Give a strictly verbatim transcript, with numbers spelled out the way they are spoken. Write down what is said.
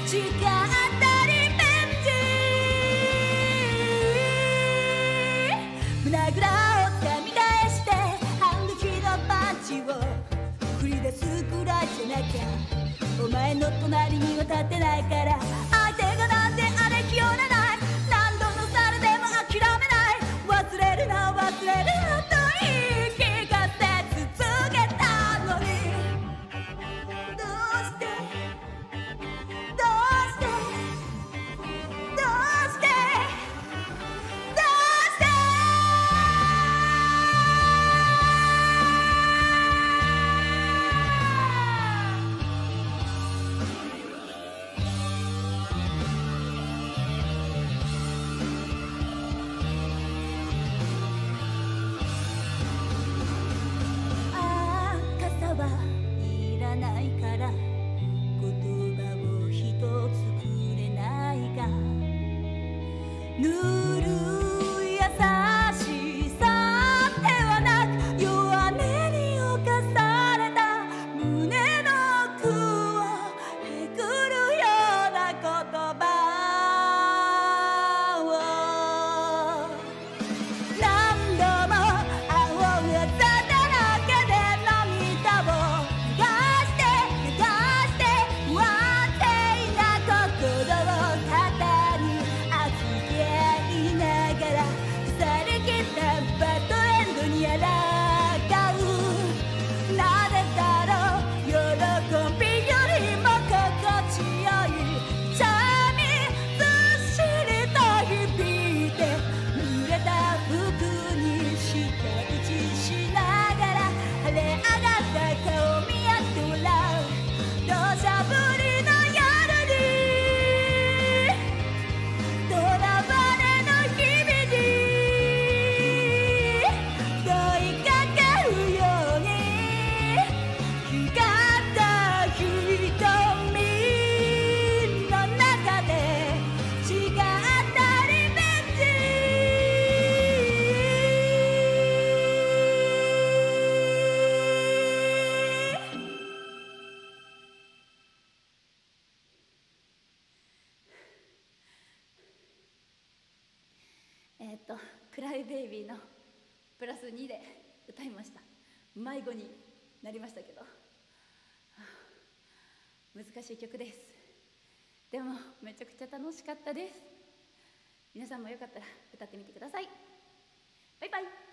時間当たりベンチ胸ぐらを掴み返して反撃のパンチを繰り出すくらいじゃなきゃお前の隣には立てないから相手がなんであれ気負わない何度の猿でも諦めない忘れるな忘れるなと言い聞かせ続けたのにどうしてどうしてどうしてどうしてああ傘はいらないから言葉を一つくれないかぬるい優しさではなく弱音に侵された胸の奥をえぐるような言葉を何度も青がだらけで涙を流して流して不安定な心を肩に預けいながら腐りきったバッドエンドにあらがうなぜだろう喜びよりも心地よい寂ずしりと響いて濡れた服に舌打ちしながら晴れ上がった顔見合って笑う土砂降りの夜に囚われの日々に問いかけるように光った瞳の中で時間当たりベンチえっと「クライベイビー」のプラスにで歌いました。迷子になりましたけど、はあ難しい曲です。でもめちゃくちゃ楽しかったです。皆さんもよかったら歌ってみてください。バイバイ。